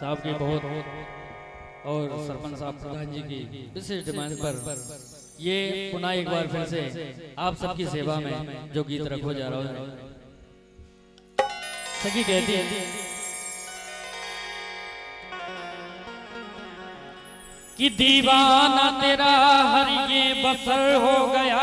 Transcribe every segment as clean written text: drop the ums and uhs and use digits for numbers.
साहब की बहुत और सरपंच साहब प्रधान जी की विशेष डिमांड पर ये पुनः एक बार फिर से आप सबकी सेवा में जो गीत रखो जा रहा हूँ। सखी कहती है कि दीवाना तेरा हर ये बसर हो गया,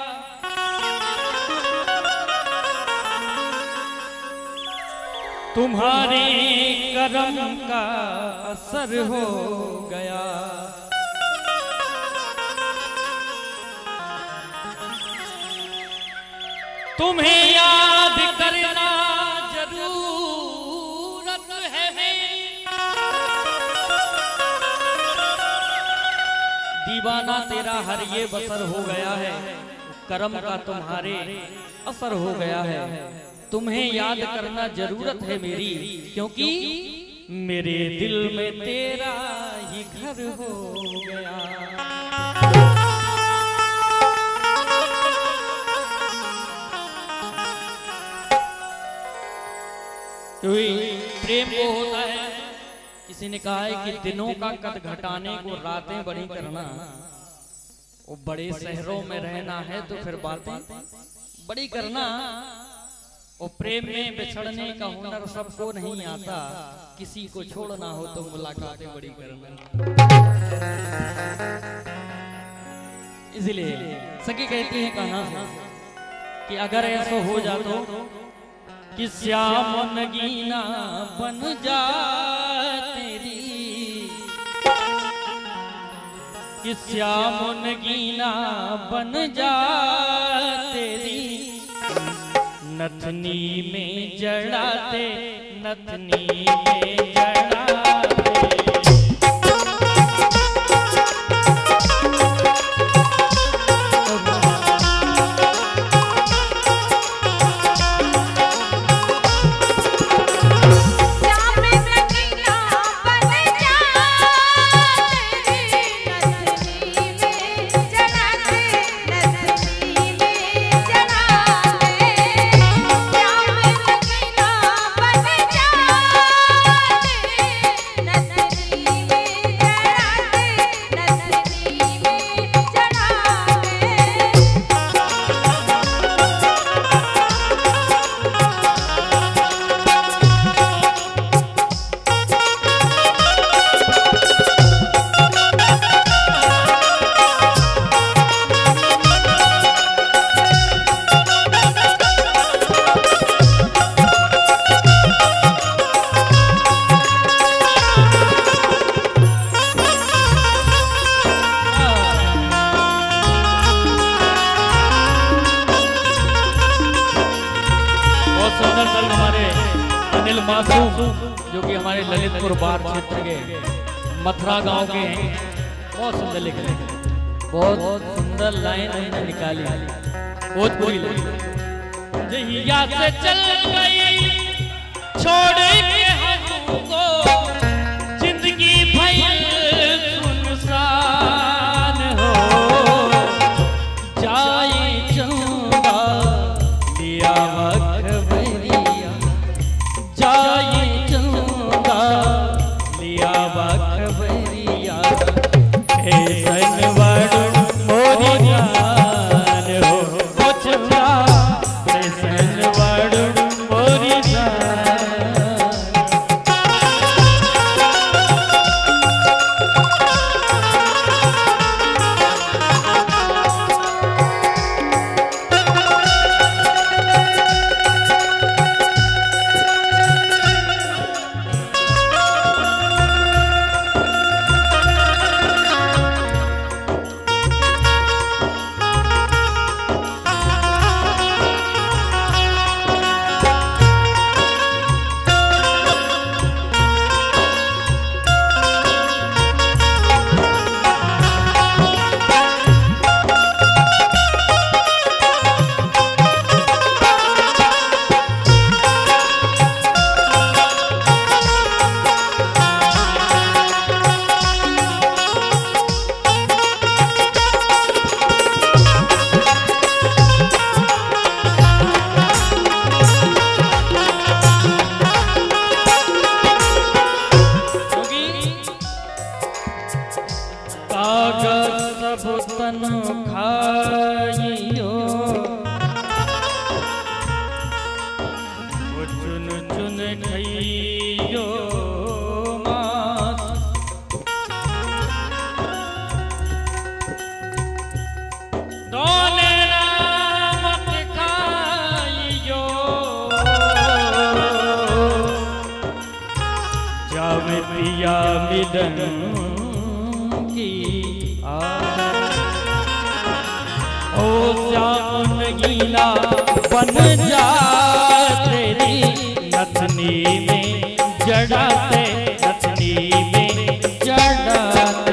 तुम्हारे करम का असर हो गया। तुम्हें याद करना जरूरत है मेरी, दीवाना तेरा हर ये बसर हो गया है, करम का तुम्हारे असर हो गया है। तुम्हें याद करना जरूरत है मेरी, क्योंकि मेरे दिल में तेरा ही घर हो गया। क्योंकि प्रेम वो होता है, किसी ने कहा है कि दिनों का कद घटाने को रातें बड़ी करना, वो बड़े शहरों में रहना है तो फिर बातें बड़ी करना। और प्रेम में बिछड़ने का हुनर सबको नहीं आता, किसी को छोड़ना हो तो मुलाकातें बड़ी करना। इसलिए सखी कहती है कहां कि अगर ऐसा हो जातो कि श्याम नगीना बन जा तेरी, कि श्याम नगीना बन जा तेरी, नथनी में जड़ाते, नथनी में जड़ाते। जो कि हमारे ललितपुर बार क्षेत्र के मथुरा गांव के हैं, बहुत सुंदर लिखे, बहुत सुंदर लाइन उन्होंने निकाली, बहुत बुरी लगी। जहिया से चल गई छोड़ के हमको, जिंदगी भई सुनसान हो जाए, चंदा दिया खबरिया जाए, चंदा लिया खबरिया, ऐसन बड़ मोरी जान हो, चंदा ऐसन बड़ मोरी जान। पिया मिलन की ओ श्याम नगीना बन जा तेरी नथनी में जड़ाते, नथनी में जड़ाते।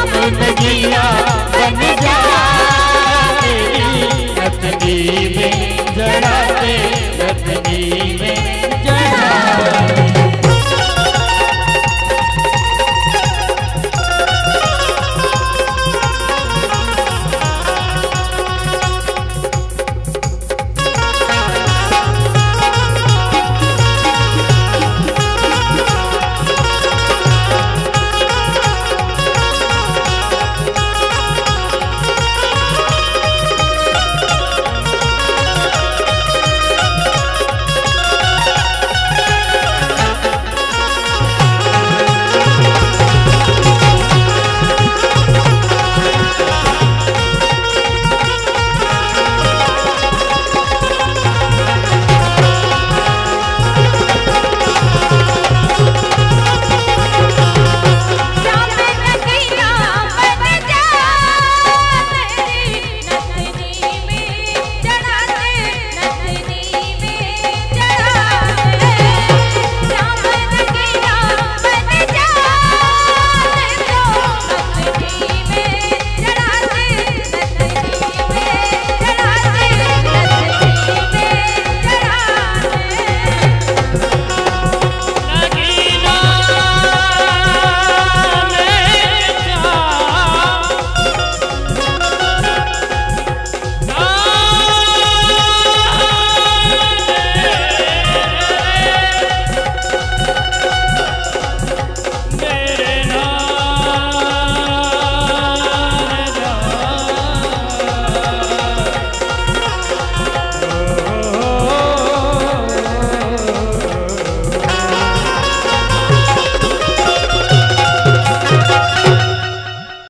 बन जा तेरी नथनी में